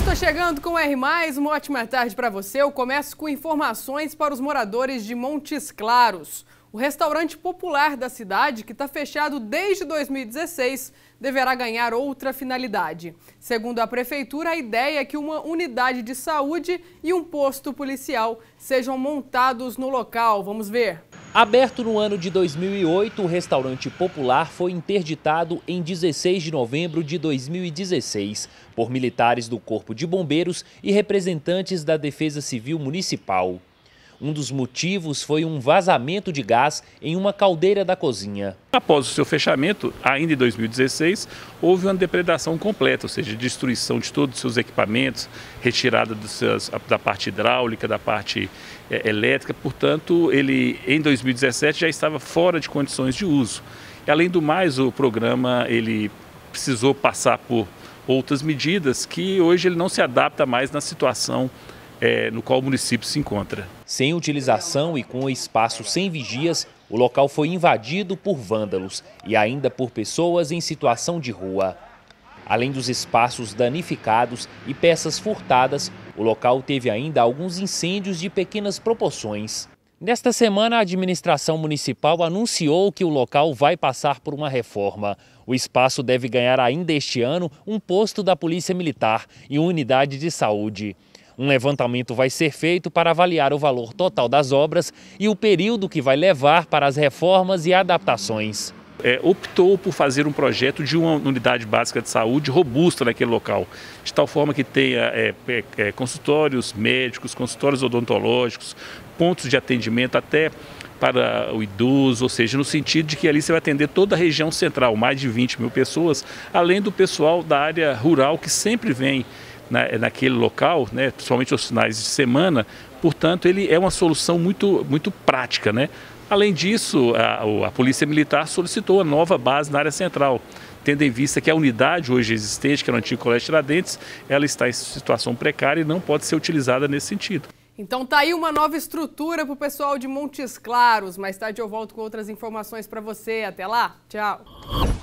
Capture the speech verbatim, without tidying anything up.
Estou chegando com o R mais, uma ótima tarde para você. Eu começo com informações para os moradores de Montes Claros. O restaurante popular da cidade, que está fechado desde dois mil e dezesseis, deverá ganhar outra finalidade. Segundo a prefeitura, a ideia é que uma unidade de saúde e um posto policial sejam montados no local. Vamos ver. Aberto no ano de dois mil e oito, o restaurante popular foi interditado em dezesseis de novembro de dois mil e dezesseis por militares do Corpo de Bombeiros e representantes da Defesa Civil Municipal. Um dos motivos foi um vazamento de gás em uma caldeira da cozinha. Após o seu fechamento, ainda em dois mil e dezesseis, houve uma depredação completa, ou seja, destruição de todos os seus equipamentos, retirada dos seus, da parte hidráulica, da parte é, elétrica. Portanto, ele em dois mil e dezessete já estava fora de condições de uso. E, além do mais, o programa ele precisou passar por outras medidas que hoje ele não se adapta mais na situação É, no qual o município se encontra. Sem utilização e com o espaço sem vigias, o local foi invadido por vândalos e ainda por pessoas em situação de rua. Além dos espaços danificados e peças furtadas, o local teve ainda alguns incêndios de pequenas proporções. Nesta semana, a administração municipal anunciou que o local vai passar por uma reforma. O espaço deve ganhar ainda este ano um posto da Polícia Militar e uma unidade de saúde. Um levantamento vai ser feito para avaliar o valor total das obras e o período que vai levar para as reformas e adaptações. É, optou por fazer um projeto de uma unidade básica de saúde robusta naquele local, de tal forma que tenha é, é, consultórios médicos, consultórios odontológicos, pontos de atendimento até para o idoso, ou seja, no sentido de que ali você vai atender toda a região central, mais de vinte mil pessoas, além do pessoal da área rural que sempre vem Na, naquele local, né, principalmente aos finais de semana. Portanto, ele é uma solução muito, muito prática, né? Além disso, a, a Polícia Militar solicitou a nova base na área central, tendo em vista que a unidade hoje existente, que é o antigo Colégio Tiradentes, ela está em situação precária e não pode ser utilizada nesse sentido. Então tá aí uma nova estrutura para o pessoal de Montes Claros. Mais tarde eu volto com outras informações para você. Até lá, tchau!